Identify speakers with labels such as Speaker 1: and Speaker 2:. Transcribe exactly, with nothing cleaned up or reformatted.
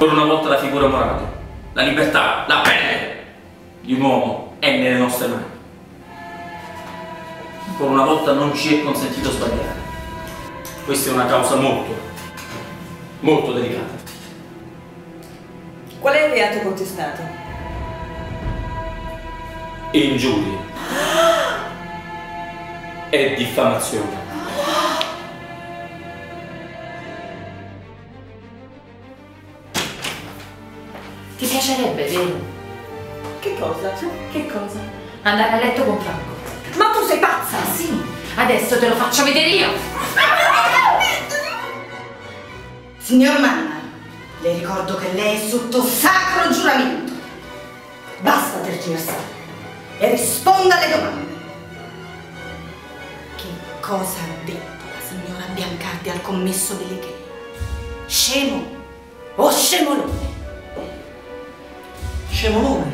Speaker 1: Ancora una volta la figura morale, la libertà, la pelle di un uomo è nelle nostre mani. Ancora una volta non ci è consentito sbagliare. Questa è una causa molto, molto delicata.
Speaker 2: Qual è il reato contestato?
Speaker 1: Ingiuria e diffamazione.
Speaker 3: Ti piacerebbe, vero?
Speaker 2: Che cosa?
Speaker 3: Che cosa? Andare a letto con Franco.
Speaker 2: Ma tu sei pazza!
Speaker 3: Ah, sì, adesso te lo faccio vedere io.
Speaker 4: Signor Manna, le ricordo che lei è sotto sacro giuramento. Basta tergiversare e risponda alle domande. Che cosa ha detto la signora Biancardi al commesso delle che? Scemo o scemolone?
Speaker 2: Scemolone.